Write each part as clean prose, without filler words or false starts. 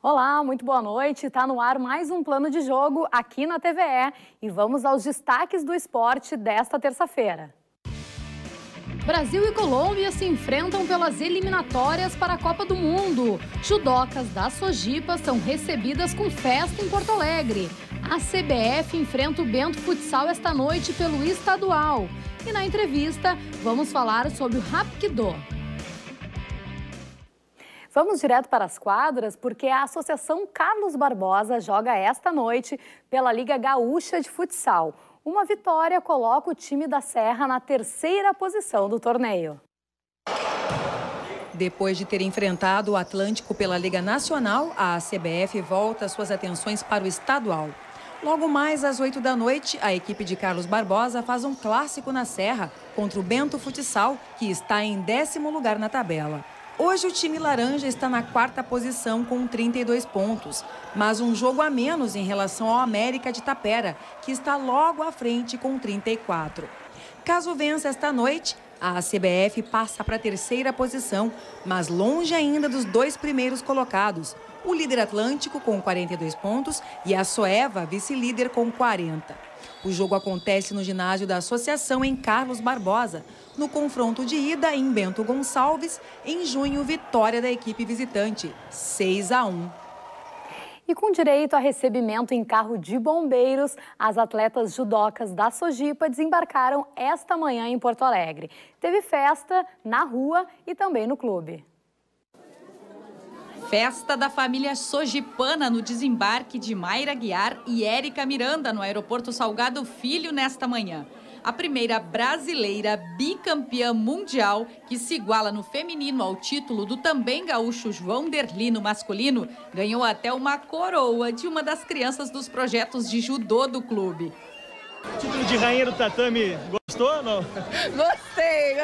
Olá, muito boa noite. Está no ar mais um Plano de Jogo aqui na TVE e vamos aos destaques do esporte desta terça-feira. Brasil e Colômbia se enfrentam pelas eliminatórias para a Copa do Mundo. Judocas da Sojipa são recebidas com festa em Porto Alegre. A CBF enfrenta o Bento Futsal esta noite pelo estadual. E na entrevista, vamos falar sobre o Rapkido. Vamos direto para as quadras, porque a Associação Carlos Barbosa joga esta noite pela Liga Gaúcha de Futsal. Uma vitória coloca o time da Serra na terceira posição do torneio. Depois de ter enfrentado o Atlântico pela Liga Nacional, a CBF volta suas atenções para o estadual. Logo mais às 8 da noite, a equipe de Carlos Barbosa faz um clássico na Serra contra o Bento Futsal, que está em 10º lugar na tabela. Hoje o time laranja está na 4ª posição com 32 pontos, mas um jogo a menos em relação ao América de Tapera, que está logo à frente com 34. Caso vença esta noite, a CBF passa para a terceira posição, mas longe ainda dos 2 primeiros colocados, o líder Atlântico com 42 pontos e a Soeva, vice-líder, com 40. O jogo acontece no ginásio da Associação em Carlos Barbosa. No confronto de ida em Bento Gonçalves, em junho, vitória da equipe visitante, 6-1. E com direito a recebimento em carro de bombeiros, as atletas judocas da Sojipa desembarcaram esta manhã em Porto Alegre. Teve festa na rua e também no clube. Festa da família sojipana no desembarque de Mayra Guiar e Érica Miranda no aeroporto Salgado Filho nesta manhã. A primeira brasileira bicampeã mundial, que se iguala no feminino ao título do também gaúcho João Derli no masculino, ganhou até uma coroa de uma das crianças dos projetos de judô do clube. Título de rainha do tatame, gostou ou não? Gostei,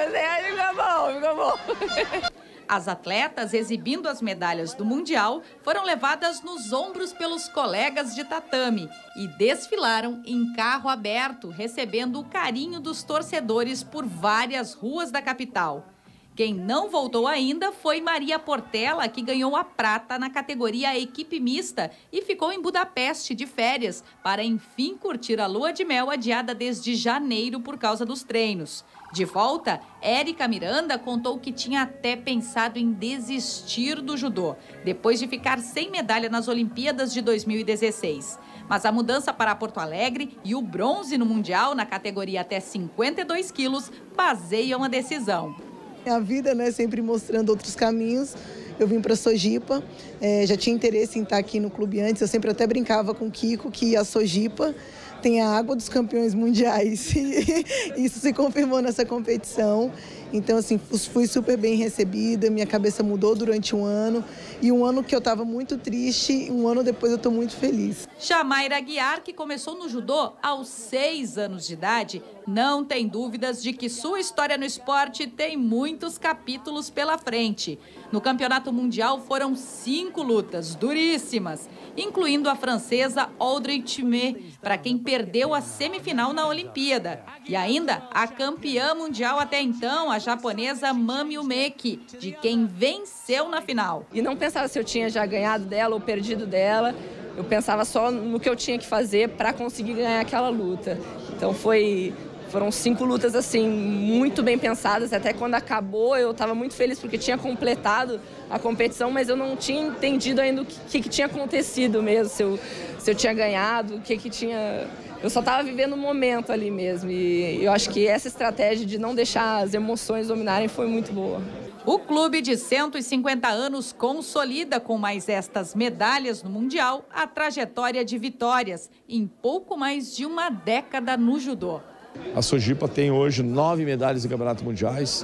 ficou bom. As atletas, exibindo as medalhas do Mundial, foram levadas nos ombros pelos colegas de tatame e desfilaram em carro aberto, recebendo o carinho dos torcedores por várias ruas da capital. Quem não voltou ainda foi Maria Portela, que ganhou a prata na categoria equipe mista e ficou em Budapeste de férias para, enfim, curtir a lua de mel adiada desde janeiro por causa dos treinos. De volta, Érica Miranda contou que tinha até pensado em desistir do judô, depois de ficar sem medalha nas Olimpíadas de 2016. Mas a mudança para Porto Alegre e o bronze no Mundial na categoria até 52 quilos baseiam a decisão. A vida, né, sempre mostrando outros caminhos. Eu vim para Sojipa, já tinha interesse em estar aqui no clube antes, eu sempre até brincava com o Kiko que a Sojipa tem a água dos campeões mundiais. Isso se confirmou nessa competição. Então, assim, fui super bem recebida, minha cabeça mudou durante um ano. E um ano que eu estava muito triste, um ano depois eu estou muito feliz. Mayra Guiar, que começou no judô aos 6 anos de idade, não tem dúvidas de que sua história no esporte tem muitos capítulos pela frente. No Campeonato Mundial foram 5 lutas duríssimas, incluindo a francesa Audrey Timé, para quem perdeu a semifinal na Olimpíada. E ainda a campeã mundial até então, a japonesa Mami Umeki, de quem venceu na final. E não pensava se eu tinha já ganhado dela ou perdido dela, eu pensava só no que eu tinha que fazer para conseguir ganhar aquela luta. Então foram 5 lutas assim muito bem pensadas, até quando acabou eu estava muito feliz porque tinha completado a competição, mas eu não tinha entendido ainda o que tinha acontecido mesmo, se eu tinha ganhado, o que tinha... Eu só estava vivendo o momento ali mesmo e eu acho que essa estratégia de não deixar as emoções dominarem foi muito boa. O clube de 150 anos consolida com mais estas medalhas no Mundial a trajetória de vitórias em pouco mais de uma década no judô. A Sojipa tem hoje 9 medalhas em campeonatos mundiais,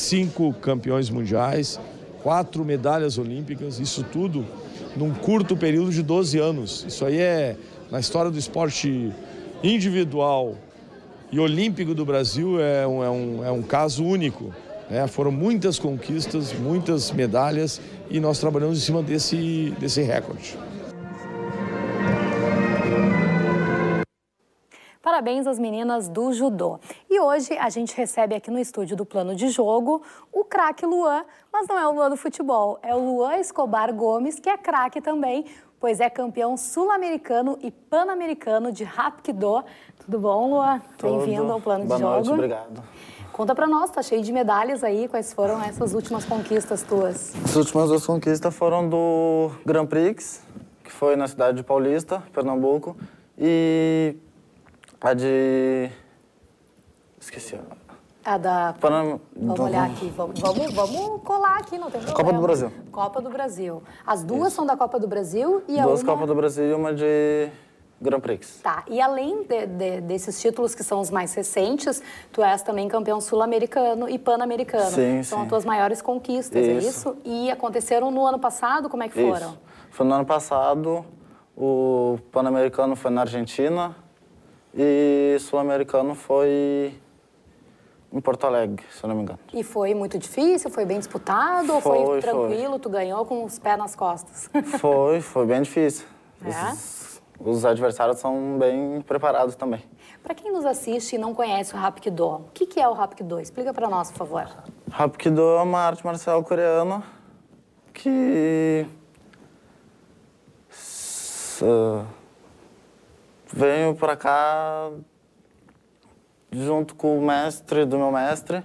5 campeões mundiais, 4 medalhas olímpicas, isso tudo num curto período de 12 anos. Isso aí na história do esporte individual e olímpico do Brasil, é um caso único. Foram muitas conquistas, muitas medalhas e nós trabalhamos em cima desse recorde. Para parabéns às meninas do judô. E hoje a gente recebe aqui no estúdio do Plano de Jogo o craque Luan, mas não é o Luan do futebol, é o Luan Escobar Gomes, que é craque também, pois é campeão sul-americano e pan-americano de Hapkido. Tudo bom, Luan? Bem-vindo ao Plano de Jogo. Boa noite, obrigado. Conta pra nós, tá cheio de medalhas aí, quais foram essas últimas conquistas tuas? As últimas 2 conquistas foram do Grand Prix, que foi na cidade de Paulista, Pernambuco, e a de... esqueci. A da... Vamos olhar aqui, vamos colar aqui, não tem problema. Copa do Brasil. Copa do Brasil. As duas são da Copa do Brasil e a 2 uma... Copa do Brasil e uma de Grand Prix. Tá, e além desses títulos que são os mais recentes, tu és também campeão sul-americano e pan-americano. Sim, São sim. as tuas maiores conquistas, é isso? E aconteceram no ano passado, como é que foram? Isso. Foi no ano passado, o pan-americano foi na Argentina e sul-americano foi em Porto Alegre, se eu não me engano. E foi muito difícil? Foi bem disputado ou foi tranquilo? Tu ganhou com os pés nas costas? Foi bem difícil. É? Os adversários são bem preparados também. Para quem nos assiste e não conhece o Hapkido, o que é o Hapkido? Explica para nós, por favor. Hapkido é uma arte marcial coreana que venho para cá junto com o mestre do meu mestre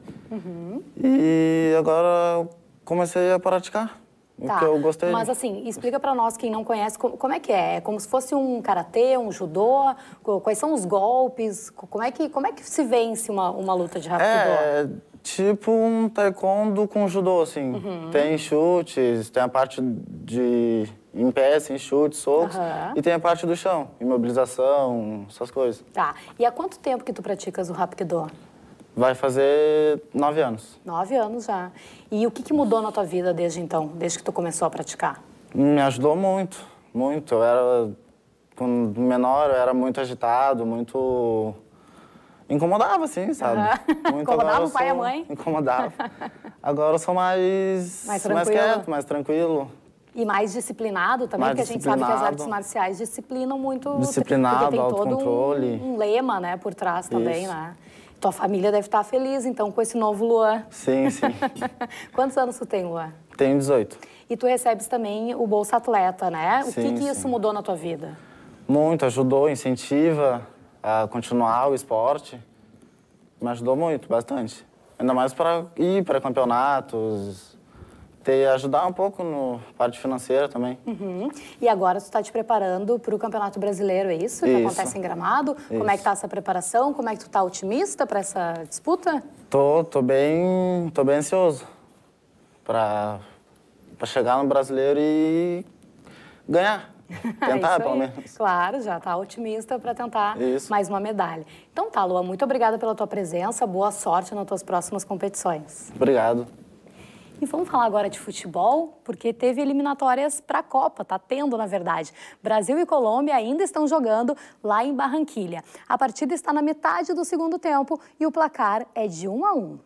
e agora eu comecei a praticar. Tá, o que eu gostei. Mas assim, explica pra nós, quem não conhece, como é que é? É como se fosse um karatê, um judô? Quais são os golpes? Como é que se vence uma luta de Hapkido? É tipo um taekwondo com judô, assim. Tem chutes, tem a parte de em pé, assim, chutes, socos. E tem a parte do chão, imobilização, essas coisas. Tá, e há quanto tempo que tu praticas o Hapkido? Vai fazer 9 anos. 9 anos já. E o que mudou na tua vida desde então, desde que tu começou a praticar? Me ajudou muito, muito. Eu era, quando menor, eu era muito agitado, muito... Incomodava, assim, sabe? Muito. Incomodava o pai e a mãe? Incomodava. Agora eu sou mais quieto, mais tranquilo. E mais disciplinado também, porque a gente sabe que as artes marciais disciplinam muito... Disciplinado, porque tem todo autocontrole. um lema, né, por trás também, né? Tua família deve estar feliz, então, com esse novo Luan. Sim, sim. Quantos anos tu tem, Luan? Tenho 18. E tu recebes também o Bolsa Atleta, né? O Sim, que isso mudou na tua vida? Muito, ajudou, incentiva a continuar o esporte. Me ajudou muito, bastante. Ainda mais para ir para campeonatos, ajudar um pouco na parte financeira também. E agora tu está te preparando para o Campeonato Brasileiro, é isso? Que acontece em Gramado? Isso. Como é que tá essa preparação? Como é que tu tá otimista para essa disputa? Tô bem ansioso para chegar no Brasileiro e ganhar. Tentar, pelo menos. Claro, já tá otimista para tentar Isso. mais uma medalha. Então tá, Luan, muito obrigada pela tua presença, boa sorte nas tuas próximas competições. Obrigado. E vamos falar agora de futebol, porque teve eliminatórias para a Copa, tá tendo, na verdade. Brasil e Colômbia ainda estão jogando lá em Barranquilha. A partida está na metade do segundo tempo e o placar é de 1-1.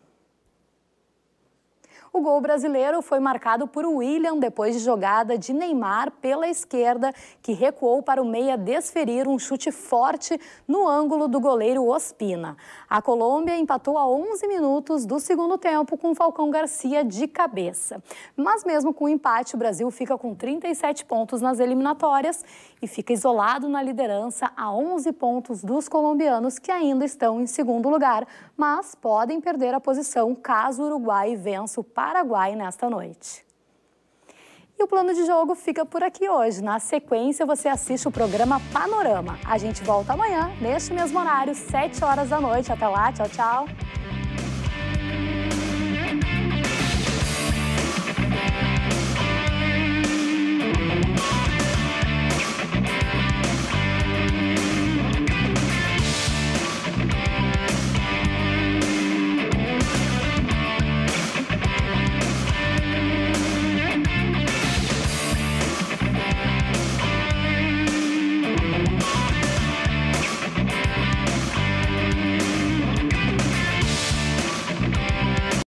O gol brasileiro foi marcado por William depois de jogada de Neymar pela esquerda, que recuou para o meia desferir um chute forte no ângulo do goleiro Ospina. A Colômbia empatou a 11 minutos do segundo tempo com Falcão Garcia de cabeça. Mas mesmo com o empate, o Brasil fica com 37 pontos nas eliminatórias e fica isolado na liderança a 11 pontos dos colombianos, que ainda estão em segundo lugar, mas podem perder a posição caso o Uruguai vença o Paraguai nesta noite. E o Plano de Jogo fica por aqui hoje. Na sequência, você assiste o programa Panorama. A gente volta amanhã, neste mesmo horário, 7 horas da noite. Até lá, tchau, tchau.